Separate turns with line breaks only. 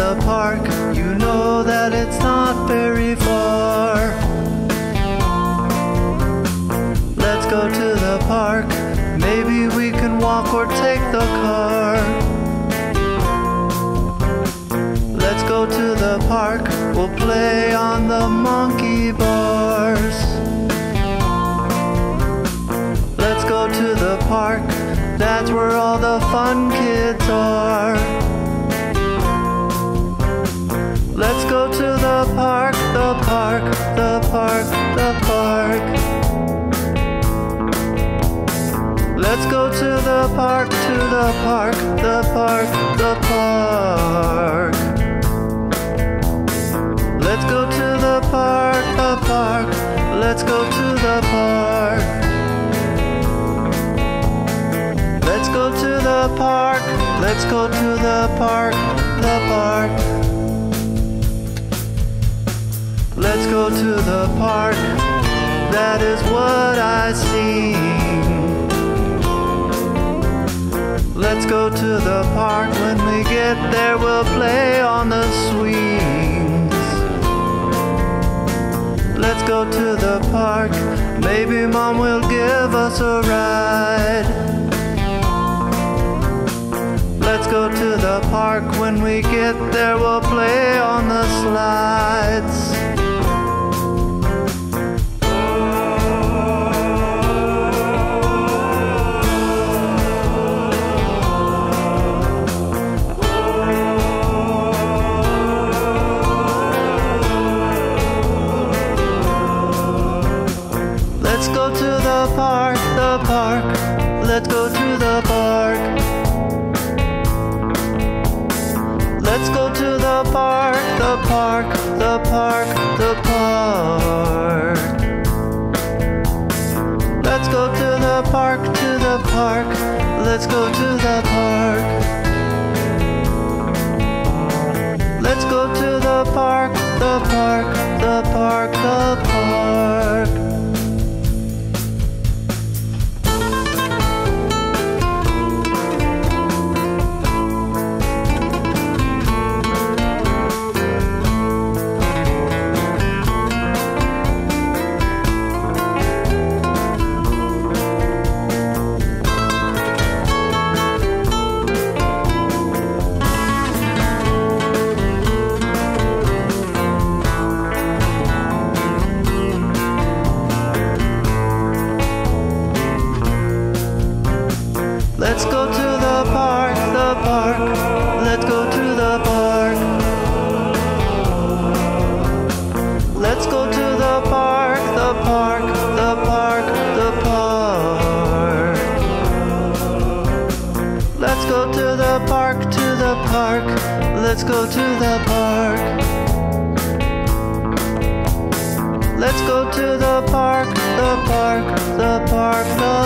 the park, you know that it's not very far. Let's go to the park, maybe we can walk or take the car. Let's go to the park, we'll play on the monkey bars. Let's go to the park, that's where all the fun kids are. Let's go to the park, the park, the park, the park. Let's go to the park, to the park, the park, the park. Let's go to the park, the park. Let's go to the park. Let's go to the park. Let's go to the park, the park. Let's go to the park. That is what I sing. Let's go to the park, when we get there we'll play on the swings. Let's go to the park, maybe Mom will give us a ride. Let's go to the park, when we get there we'll play on the slides. Let's go to the park, the park. Let's go to the park. Let's go to the park, the park, the park, the park. Let's go to the park, to the park. Let's go to the park. Let's go to the park, the park, the park, the park. Let's go to the park, the park. Let's go to the park. Let's go to the park, the park, the park, the park. Let's go to the park, to the park. Let's go to the park. Let's go to the park, the park, the park, the